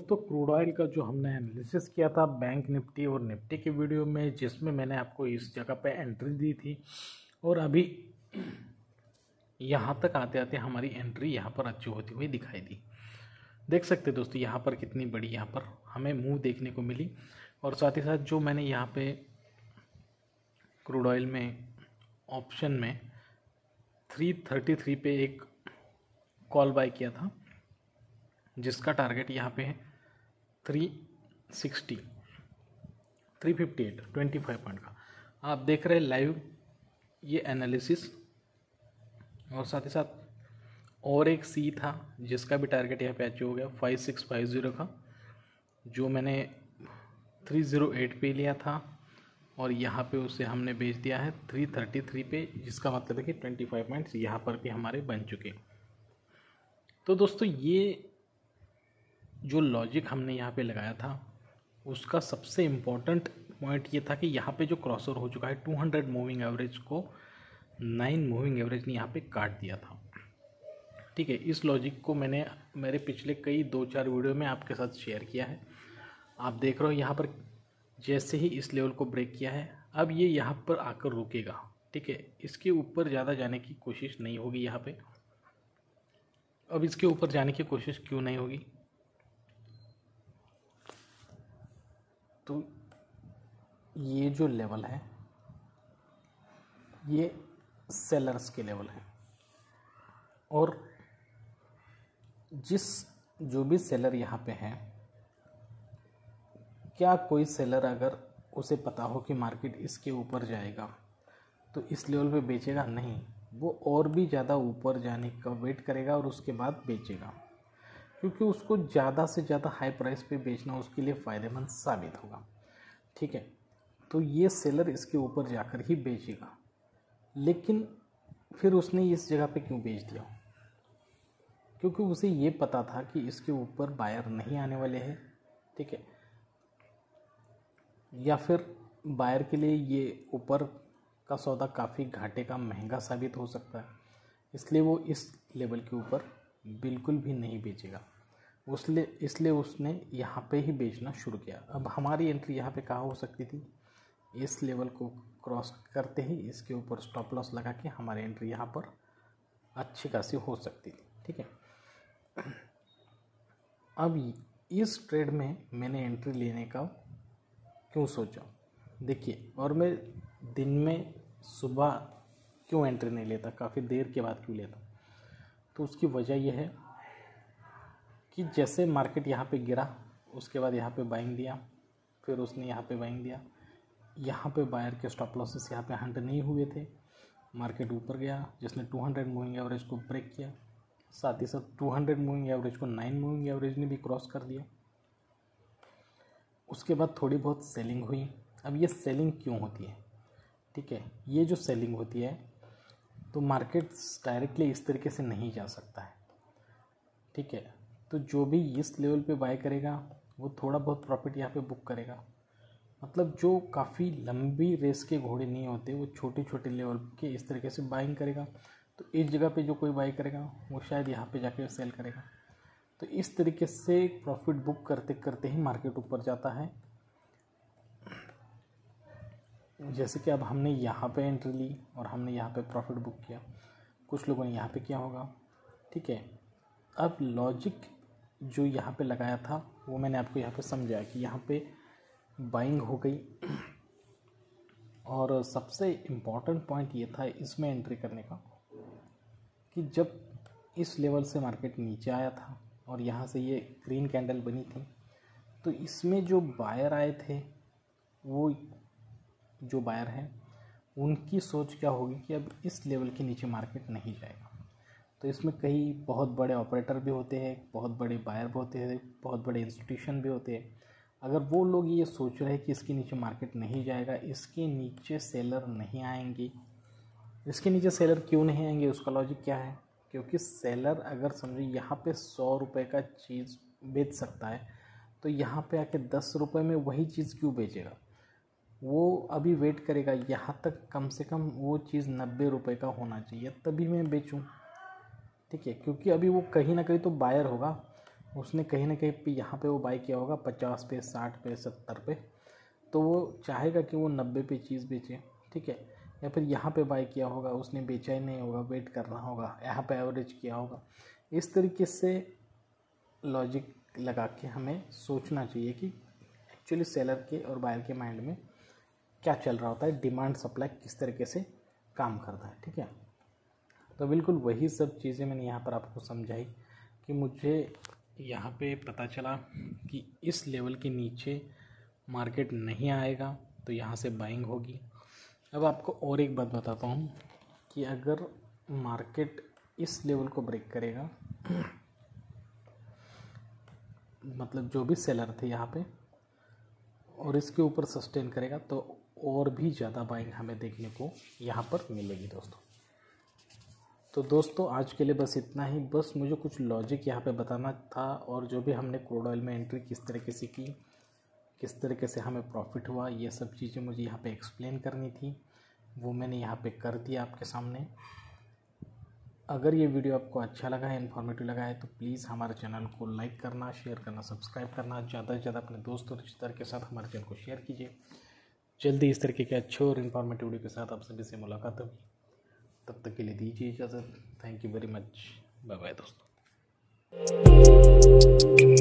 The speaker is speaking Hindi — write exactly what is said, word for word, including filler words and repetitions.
दोस्तों क्रूड ऑयल का जो हमने एनालिसिस किया था बैंक निफ्टी और निफ्टी के वीडियो में, जिसमें मैंने आपको इस जगह पे एंट्री दी थी और अभी यहाँ तक आते आते हमारी एंट्री यहाँ पर अच्छी होती हुई दिखाई दी। देख सकते हैं दोस्तों यहाँ पर कितनी बड़ी यहाँ पर हमें मूव देखने को मिली। और साथ ही साथ जो मैंने यहाँ पे क्रूड ऑयल में ऑप्शन में थ्री थर्टी थ्री पे एक कॉल बाय किया था, जिसका टारगेट यहाँ पे है three sixty three fifty eight twenty five point का। आप देख रहे हैं लाइव ये एनालिसिस। और साथ ही साथ और एक सी था जिसका भी टारगेट यहाँ पे अचीव हो गया फाइव सिक्स फाइव ज़ीरो का, जो मैंने थ्री ज़ीरो एट पे लिया था और यहाँ पे उसे हमने बेच दिया है थ्री थर्टी थ्री पे, जिसका मतलब है कि ट्वेंटी फाइव पॉइंट्स यहाँ पर भी हमारे बन चुके। तो दोस्तों ये जो लॉजिक हमने यहाँ पे लगाया था उसका सबसे इम्पोर्टेंट पॉइंट ये था कि यहाँ पे जो क्रॉसओवर हो चुका है टू हंड्रेड मूविंग एवरेज को नाइन मूविंग एवरेज ने यहाँ पे काट दिया था। ठीक है, इस लॉजिक को मैंने मेरे पिछले कई दो चार वीडियो में आपके साथ शेयर किया है। आप देख रहे हो यहाँ पर जैसे ही इस लेवल को ब्रेक किया है, अब ये यहाँ पर आकर रुकेगा। ठीक है, इसके ऊपर ज़्यादा जाने की कोशिश नहीं होगी यहाँ पे। अब इसके ऊपर जाने की कोशिश क्यों नहीं होगी, तो ये जो लेवल है ये सेलर्स के लेवल है, और जिस जो भी सेलर यहाँ पे हैं, क्या कोई सेलर अगर उसे पता हो कि मार्केट इसके ऊपर जाएगा तो इस लेवल पे बेचेगा? नहीं, वो और भी ज़्यादा ऊपर जाने का वेट करेगा और उसके बाद बेचेगा, क्योंकि उसको ज़्यादा से ज़्यादा हाई प्राइस पे बेचना उसके लिए फ़ायदेमंद साबित होगा। ठीक है, तो ये सेलर इसके ऊपर जाकर ही बेचेगा। लेकिन फिर उसने इस जगह पे क्यों बेच दिया? क्योंकि उसे ये पता था कि इसके ऊपर बायर नहीं आने वाले हैं। ठीक है, या फिर बायर के लिए ये ऊपर का सौदा काफ़ी घाटे का महंगा साबित हो सकता है, इसलिए वो इस लेवल के ऊपर बिल्कुल भी नहीं बेचेगा। उसलिए इसलिए उसने यहाँ पे ही बेचना शुरू किया। अब हमारी एंट्री यहाँ पे कहाँ हो सकती थी? इस लेवल को क्रॉस करते ही इसके ऊपर स्टॉप लॉस लगा के हमारी एंट्री यहाँ पर अच्छी खासी हो सकती थी। ठीक है, अब इस ट्रेड में मैंने एंट्री लेने का क्यों सोचा, देखिए, और मैं दिन में सुबह क्यों एंट्री नहीं लेता, काफ़ी देर के बाद क्यों लेता, तो उसकी वजह यह है कि जैसे मार्केट यहाँ पे गिरा, उसके बाद यहाँ पे बाइंग दिया, फिर उसने यहाँ पे बाइंग दिया, यहाँ पे बायर के स्टॉप लॉसेस यहाँ पे हंट नहीं हुए थे, मार्केट ऊपर गया जिसने टू हंड्रेड मूविंग एवरेज को ब्रेक किया, साथ ही साथ टू हंड्रेड मूविंग एवरेज को नाइन मूविंग एवरेज ने भी क्रॉस कर दिया। उसके बाद थोड़ी बहुत सेलिंग हुई। अब ये सेलिंग क्यों होती है? ठीक है, ये जो सेलिंग होती है तो मार्केट डायरेक्टली इस तरीके से नहीं जा सकता है। ठीक है, तो जो भी इस लेवल पे बाय करेगा वो थोड़ा बहुत प्रॉफिट यहाँ पे बुक करेगा। मतलब जो काफ़ी लंबी रेस के घोड़े नहीं होते, वो छोटे छोटे लेवल के इस तरीके से बाइंग करेगा। तो इस जगह पे जो कोई बाई करेगा वो शायद यहाँ पे जाके सेल करेगा। तो इस तरीके से प्रॉफिट बुक करते करते ही मार्केट ऊपर जाता है। जैसे कि अब हमने यहाँ पे एंट्री ली और हमने यहाँ पे प्रॉफिट बुक किया, कुछ लोगों ने यहाँ पे किया होगा। ठीक है, अब लॉजिक जो यहाँ पे लगाया था वो मैंने आपको यहाँ पे समझाया कि यहाँ पे बाइंग हो गई। और सबसे इम्पॉर्टेंट पॉइंट ये था इसमें एंट्री करने का कि जब इस लेवल से मार्केट नीचे आया था और यहाँ से ये ग्रीन कैंडल बनी थी, तो इसमें जो बायर आए थे, वो जो बायर हैं उनकी सोच क्या होगी कि अब इस लेवल के नीचे मार्केट नहीं जाएगा। तो इसमें कई बहुत बड़े ऑपरेटर भी होते हैं, बहुत बड़े बायर भी होते हैं, बहुत बड़े इंस्टीट्यूशन भी होते हैं। अगर वो लोग ये सोच रहे हैं कि इसके नीचे मार्केट नहीं जाएगा, इसके नीचे सेलर नहीं आएंगे, इसके नीचे सेलर क्यों नहीं आएंगे, उसका लॉजिक क्या है? क्योंकि सेलर अगर समझिए यहाँ पे सौ रुपये का चीज़ बेच सकता है, तो यहाँ पे आके दस रुपये में वही चीज़ क्यों बेचेगा? वो अभी वेट करेगा यहाँ तक कम से कम वो चीज़ नब्बे रुपये का होना चाहिए तभी मैं बेचूं। ठीक है, क्योंकि अभी वो कहीं ना कहीं तो बायर होगा, उसने कहीं ना कहीं पे यहाँ पे वो बाई किया होगा पचास पे, साठ पे, सत्तर पे, तो वो चाहेगा कि वो नब्बे पे चीज़ बेचे, ठीक है। या फिर यहाँ पे बाई किया होगा, उसने बेचा ही नहीं होगा, वेट करना होगा, यहाँ पे एवरेज किया होगा। इस तरीके से लॉजिक लगा के हमें सोचना चाहिए कि एक्चुअली सेलर के और बायर के माइंड में क्या चल रहा होता है, डिमांड सप्लाई किस तरीके से काम करता है, ठीक है। तो बिल्कुल वही सब चीज़ें मैंने यहाँ पर आपको समझाई कि मुझे यहाँ पे पता चला कि इस लेवल के नीचे मार्केट नहीं आएगा तो यहाँ से बाइंग होगी। अब आपको और एक बात बताता हूँ कि अगर मार्केट इस लेवल को ब्रेक करेगा, मतलब जो भी सेलर थे यहाँ पे, और इसके ऊपर सस्टेन करेगा तो और भी ज़्यादा बाइंग हमें देखने को यहाँ पर मिलेगी दोस्तों। तो दोस्तों आज के लिए बस इतना ही, बस मुझे कुछ लॉजिक यहाँ पे बताना था, और जो भी हमने क्रूड ऑयल में एंट्री किस तरीके से की, किस तरीके से हमें प्रॉफिट हुआ, ये सब चीज़ें मुझे यहाँ पे एक्सप्लेन करनी थी, वो मैंने यहाँ पे कर दिया आपके सामने। अगर ये वीडियो आपको अच्छा लगा है, इन्फॉर्मेटिव लगा है, तो प्लीज़ हमारे चैनल को लाइक करना, शेयर करना, सब्सक्राइब करना, ज़्यादा से ज़्यादा अपने दोस्त और रिश्तेदार के साथ हमारे चैनल को शेयर कीजिए। जल्दी इस तरीके के अच्छे और इन्फॉर्मेटिव वीडियो के साथ आप सभी से मुलाकात होगी। तब तक के लिए दीजिए इजाज़त। Thank you very much. Bye bye दोस्तों।